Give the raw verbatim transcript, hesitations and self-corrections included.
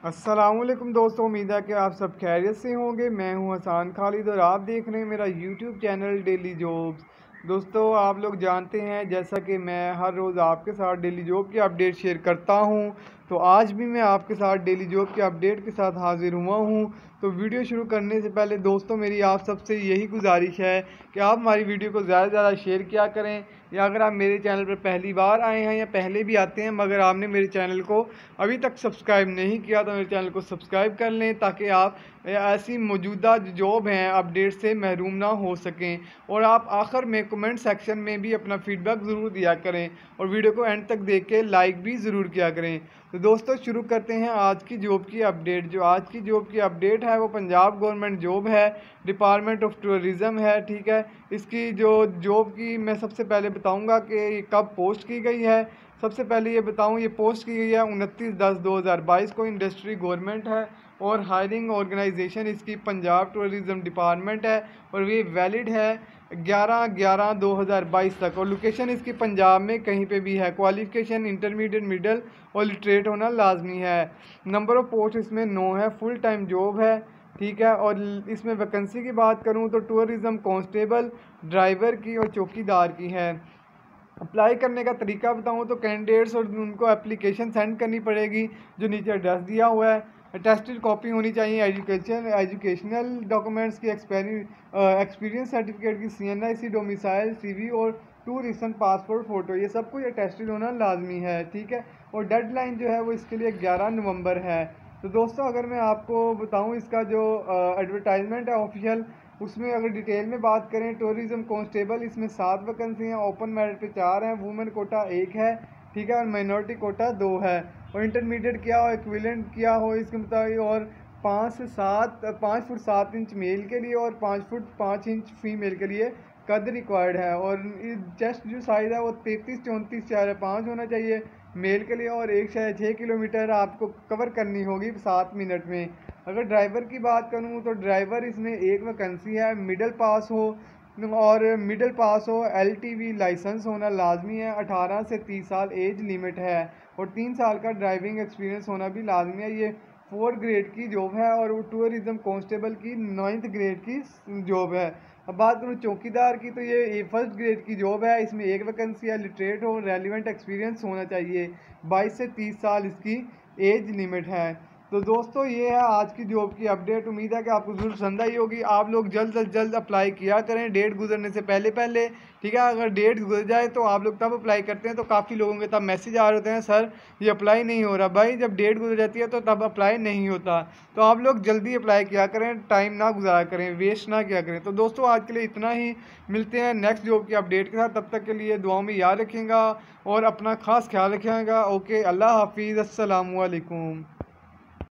अस्सलामुअलैकुम दोस्तों, उम्मीद है कि आप सब खैरियत से होंगे। मैं हूं हसन खालिद और आप देख रहे हैं मेरा यूट्यूब चैनल डेली जॉब्स। दोस्तों, आप लोग जानते हैं जैसा कि मैं हर रोज़ आपके साथ डेली जॉब की अपडेट शेयर करता हूं, तो आज भी मैं आपके साथ डेली जॉब के अपडेट के साथ हाजिर हुआ हूं। तो वीडियो शुरू करने से पहले दोस्तों, मेरी आप सबसे यही गुजारिश है कि आप हमारी वीडियो को ज़्यादा से ज़्यादा शेयर किया करें, या अगर आप मेरे चैनल पर पहली बार आए हैं या पहले भी आते हैं मगर आपने मेरे चैनल को अभी तक सब्सक्राइब नहीं किया तो मेरे चैनल को सब्सक्राइब कर लें, ताकि आप ऐसी मौजूदा जॉब हैं अपडेट से महरूम ना हो सकें। और आप आखिर में कमेंट सेक्शन में भी अपना फीडबैक ज़रूर दिया करें और वीडियो को एंड तक देख के लाइक भी ज़रूर किया करें। तो दोस्तों, शुरू करते हैं आज की जॉब की अपडेट। जो आज की जॉब की अपडेट है वो पंजाब गवर्नमेंट जॉब है, डिपार्टमेंट ऑफ टूरिज़म है। ठीक है, इसकी जो जॉब की मैं सबसे पहले बताऊंगा कि ये कब पोस्ट की गई है। सबसे पहले ये बताऊं, ये पोस्ट की गई है उनतीस दस दो हज़ार बाईस को। इंडस्ट्री गवर्नमेंट है और हायरिंग ऑर्गेनाइजेशन इसकी पंजाब टूरिज़म डिपार्टमेंट है और ये वैलिड है ग्यारह ग्यारह दो हज़ार बाईस तक। और लोकेशन इसकी पंजाब में कहीं पे भी है। क्वालिफिकेशन इंटरमीडिएट, मिडल और लिटरेट होना लाजमी है। नंबर ऑफ पोस्ट इसमें नौ है। फुल टाइम जॉब है। ठीक है, और इसमें वैकेंसी की बात करूं तो टूरिज़म कांस्टेबल, ड्राइवर की और चौकीदार की है। अप्लाई करने का तरीका बताऊं तो कैंडिडेट्स और उनको एप्लीकेशन सेंड करनी पड़ेगी जो नीचे एड्रेस दिया हुआ है। अटेस्टेड कॉपी होनी चाहिए एजुकेशन एजुकेशनल डॉक्यूमेंट्स की, एक्सपीरियंस सर्टिफिकेट की, C N I C domicile, C V और टू रिसेंट पासपोर्ट फ़ोटो, ये सब कुछ अटेस्टेड होना लाजमी है। ठीक है, और डेडलाइन जो है वो इसके लिए ग्यारह नवंबर है। तो दोस्तों, अगर मैं आपको बताऊं इसका जो एडवर्टाइजमेंट है ऑफिशियल, उसमें अगर डिटेल में बात करें, टूरिज़म कांस्टेबल इसमें सात वैकेंसी हैं। ओपन मेरिट पे चार हैं, वुमेन कोटा एक है। ठीक है, और माइनॉरिटी कोटा दो है। और इंटरमीडिएट किया हो, इक्विवेलेंट किया हो इसके मुताबिक, और पाँच से सात पाँच फुट सात इंच मेल के लिए और पाँच फुट पाँच इंच फीमेल के लिए कद रिक्वायर्ड है। और चेस्ट जो साइज़ है वो तैंतीस चौंतीस चार पाँच होना चाहिए मेल के लिए, और एक से छः किलोमीटर आपको कवर करनी होगी सात मिनट में। अगर ड्राइवर की बात करूँ तो ड्राइवर इसमें एक वैकेंसी है। मिडिल पास हो और मिडिल पास हो, एल टी वी लाइसेंस होना लाजमी है। अठारह से तीस साल एज लिमिट है और तीन साल का ड्राइविंग एक्सपीरियंस होना भी लाजमी है। ये फोर्थ ग्रेड की जॉब है और टूरिज़म कांस्टेबल की नाइन्थ ग्रेड की जॉब है। अब बात करूँ चौकीदार की तो ये फर्स्ट ग्रेड की जॉब है। इसमें एक वैकेंसी है। लिटरेट हो, रेलिवेंट एक्सपीरियंस होना चाहिए। बाईस से तीस साल इसकी एज लिमिट है। तो दोस्तों, ये है आज की जॉब की अपडेट। उम्मीद है कि आपको ज़रूर पसंद आई होगी। आप लोग जल्द अज जल्द अप्लाई किया करें डेट गुजरने से पहले पहले। ठीक है, अगर डेट गुजर जाए तो आप लोग तब अप्लाई करते हैं तो काफ़ी लोगों के तब मैसेज आ रहे होते हैं, सर ये अप्लाई नहीं हो रहा। भाई, जब डेट गुजर जाती है तो तब अप्लाई नहीं होता। तो आप लोग जल्दी अप्लाई किया करें, टाइम ना गुजारा करें, वेस्ट ना किया करें। तो दोस्तों, आज के लिए इतना ही। मिलते हैं नेक्स्ट जॉब की अपडेट के साथ। तब तक के लिए दुआओं में याद रखिएगा और अपना ख़ास ख्याल रखिएगा। ओके, अल्लाह हाफिज़, अस्सलामु अलैकुम।